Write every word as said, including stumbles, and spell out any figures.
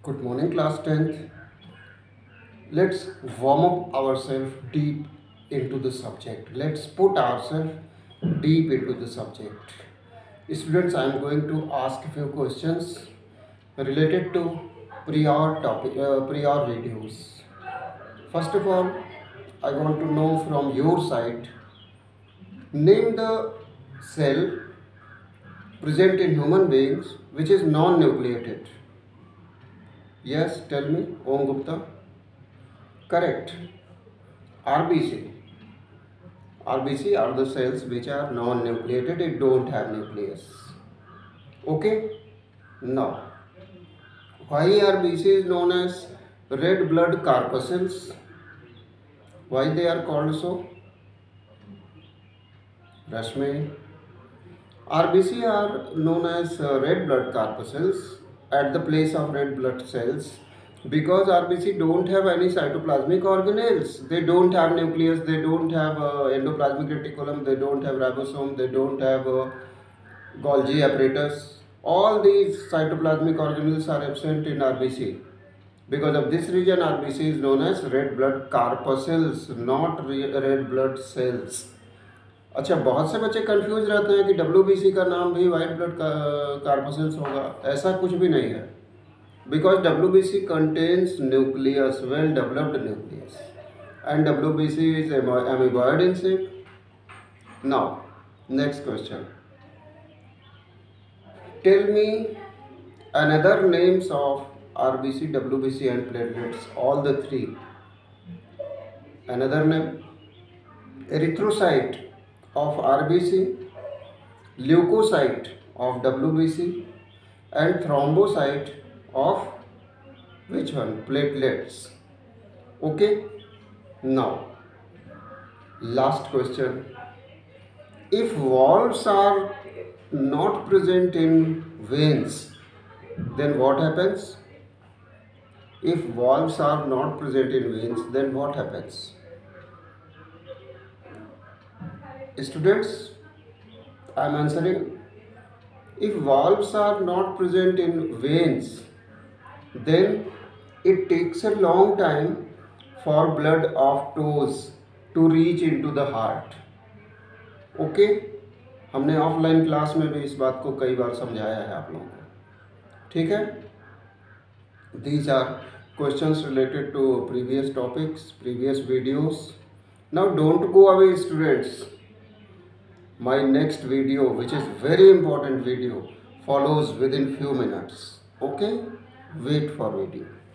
Good morning, class tenth. Let's warm up ourselves deep into the subject. Let's put ourselves deep into the subject. Students, I am going to ask a few questions related to prior topic, uh, prior videos. First of all, I want to know from your side, name the cell present in human beings which is non-nucleated. Yes, tell me, Om Gupta. Correct. R B C. R B C are the cells which are non-nucleated, it don't have nucleus. Okay? Now, why R B C is known as red blood corpuscles? Why they are called so? Rashmi. R B C are known as uh, red blood corpuscles at the place of red blood cells because R B C don't have any cytoplasmic organelles. They don't have nucleus, they don't have uh, endoplasmic reticulum, they don't have ribosome, they don't have uh, Golgi apparatus. All these cytoplasmic organelles are absent in R B C. Because of this reason, R B C is known as red blood corpuscles, not red blood cells. अच्छा, बहुत से बच्चे confuse रहते हैं कि W B सी का नाम भी वाइट ब्लड कार्पसल्स होगा. ऐसा कुछ भी नहीं है. Because W B C contains nucleus, well developed nucleus, and W B C is amoeboid insect. Now, next question. Tell me another names of R B C, W B C and platelets, all the three. Another name: erythrocyte of R B C, leukocyte of W B C and thrombocyte of which one? Platelets. Okay. Now, last question. If valves are not present in veins, then what happens? If valves are not present in veins, then what happens? Students, I am answering. If valves are not present in veins, then it takes a long time for blood of toes to reach into the heart. Okay okay? हमने offline class में भी इस बात को कई बार समझाया है आप लोगों को. ठीक है. These are questions related to previous topics, previous videos. Now don't go away students. My next video, which is very important video, follows within few minutes. Okay, wait for video.